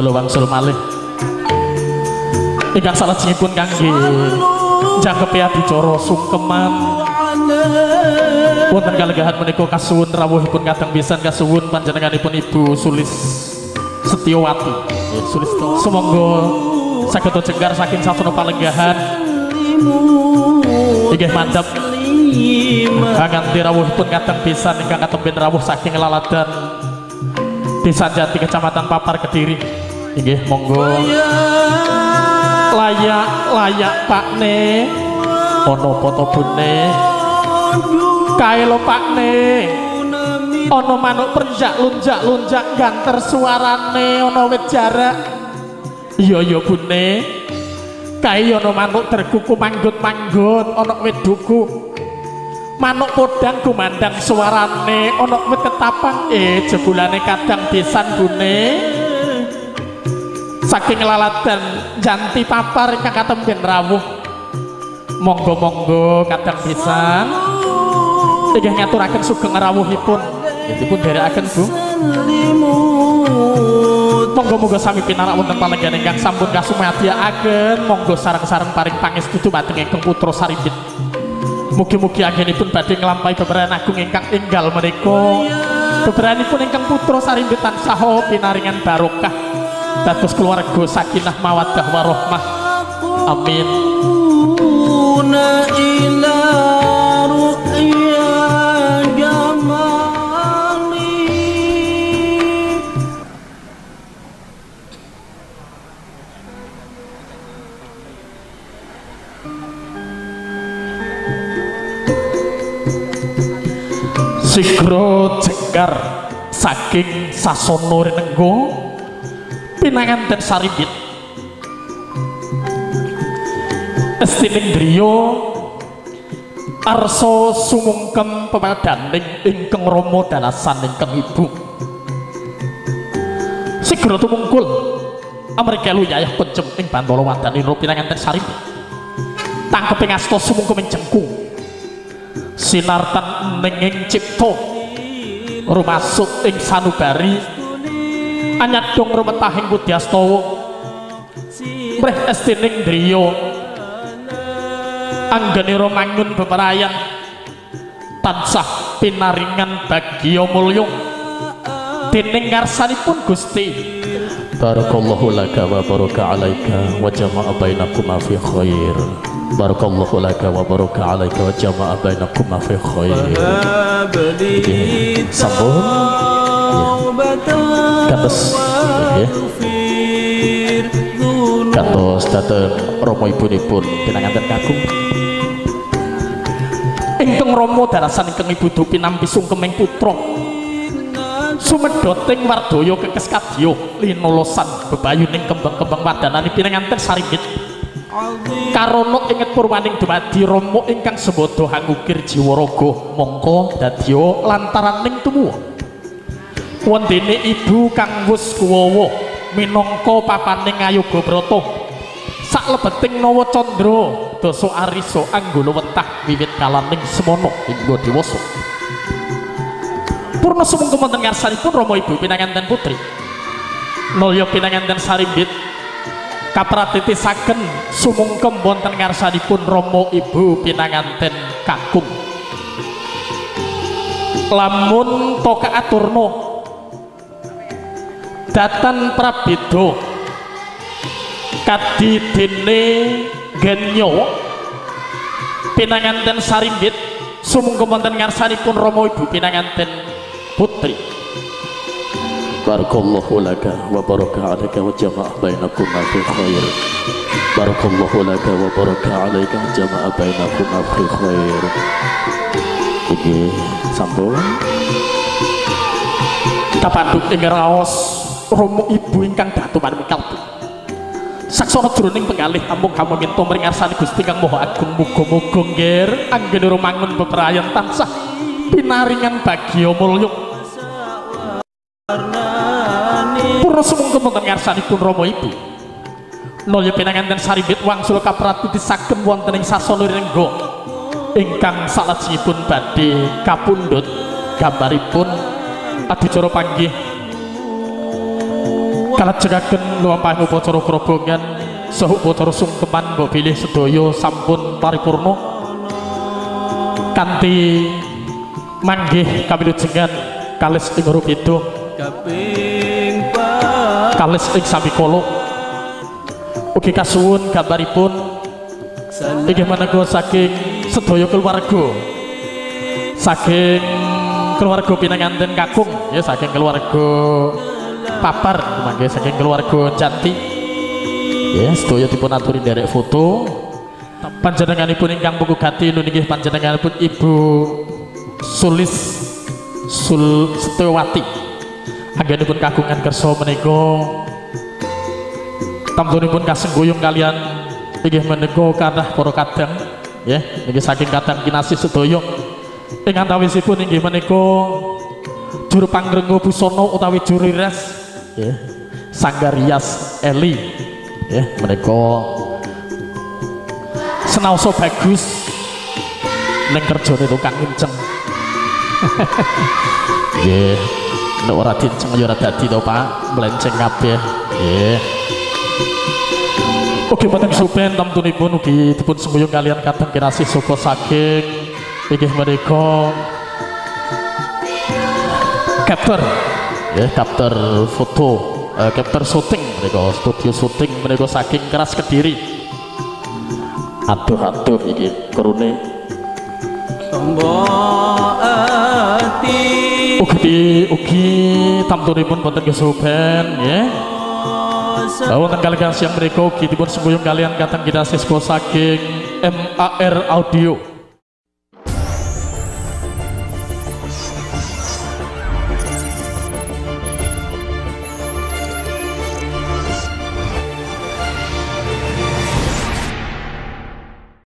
kula wangsul malih ingkang salajengipun kangge jangkepi adicara sungkeman wonten kalegahan menika kasuwun rawuhipun kadang pisan kasuwun panjenenganipun Ibu Sulis Setiawati Sulis sumangga saged jenggar saking sasana palenggahan inggih mandhap nganti rawuhipun kadang pisan ingkang katemben rawuh saking laladan Desa Jati Kecamatan Papar Kediri inggih monggo layak pakne ana apa bune kae lho pakne ana manuk prenjak lunjak ganter suarane ana wit jarak iya bune kae ana manuk derkuku manggut-manggut ana wit duku manuk podang gumandang suarane ana wit ketapang jebulane kadang pisan bune saking laladan Janti Papar ingkang katemben rawuh monggo kadang pisan inggih ngaturaken sugeng rawuhipun dipun dherekaken Bu monggo sami pinarak wonten palenggan ingkang sampun kasumadyaken monggo sareng-sareng paring pangestu dumateng ingkang putra Sarimbit mugi-mugi anggenipun badhe nglampahi beberan agung ingkang enggal menika beberanipun ingkang putra Sarimbit tansah pinaringan barokah dados keluarga sakinah mawaddah warahmah amin ila ru'ya jamali sigra jenggar saking sasana rinengga pinanganten Sarimbit estining griya arsa sumungkem pemadaning ingkang rama dalasan ingkang ibu sigra tumungkul amrika luyayah pencem ing Bantala Wadanira pinanganten Sarimbit tangkeping asta sumungkem ing jengkung sinartan nenging cipta rumasuk ing sanubari anyadong rumetahing Budyastawa mreh estining driya anggenira mangun beperayan tansah pinaringan bagya mulya dening ngarsanipun Gusti barakallahu laka wa baraka alaika wa jama'a bainakuma fi khair barakallahu laka wa baraka alaika wa jama'a bainakuma fi khair sambung kados kados dateng Rama ibunipun pinanganten kakung ingkang Rama darasan ingkang ibu du pinampi sungkeming putra sumedoting wardaya kekes kadya linolosan bebayuning kembang-kembang wadanane pinanganten Sarimbit karana inget purwaning dumadi Rama ingkang sembada hangukir jiwa raga mongko dadya lantaraning tumuwa wondene ibu kang wus kuwawa minangka papaning Ayaga Brata saklebeting nawa candra dasa arisa anggala wetah wiwit kalaning semana hingga dewasa purna sumangga wonten ngarsanipun Rama ibu pinanganten putri nulya pinanganten Sarimbit kapratitisaken sumungkem wonten ngarsanipun Rama ibu pinanganten kakung lamun to kaaturna datan prabeda kadi dene Genya pinanganten Sarimbit sumangga wonten ngarsanipun Rama ibu pinanganten putri barakallahu laka wa baraka alaika wa jama'a bainakuma fi khair barakallahu laka wa baraka alaika wa jama'a bainakuma fi khair iki sambung kapandhut ing raos Rama ibu ingkang datu paring kalbu saksana jroning penggalih amung kamo minta mring ngarsani Gusti kang Maha Agung muga-muga nggir anggenira mangun beprayan tansah pinaringan bagya mulya purna sumangga wonten ngarsanipun Rama ibu nulya pinanganten Sarimbit wangsul kapratitisaken wonten ing sasana rinengga ingkang salajengipun badhe kapundhut gambaripun adicara panggih kalajengaken luampahing upacara grobongan saha upacara sungkeman mbok bilih sedaya sampun paripurna kanthi manggih kawilujengan kalis ing huruf itu kalis ing samikala ugi kasuwun gambaripun inggih menika saking sedaya keluarga saking keluarga pinanganten kakung ya saking keluarga papar mangke saking keluarga Janti ya sedaya dipun aturi nderek foto panjenenganipun ingkang pungkugati nggih panjenenganipun Ibu Setiawati anggenipun kagungan kersa menika tamtunipun kasengguyung kalian inggih menika kathah para kadang ya niki saking kadang kinasih sedaya ing antawisipun inggih menika juru pangrengga busana utawi juru rias ya Sanggarias Eli ya menika senaosa bagus ning kerjane tukang inceng nggih nek ora dinceng ya ora dadi to Pak melenceng kabeh nggih ugi boten supen tamtunipun ugi dipun sembuyung kalian kadang kinasih saka saking inggih menika capture ya capture foto capture syuting menika studio syuting menika saking Keras Kediri aduh iki kerune ugi tamtunipun boten kesupen nggih wonten kaliyan siang mriku ugi dipun sembuyung kalian kadang kinasih saking MAR Audio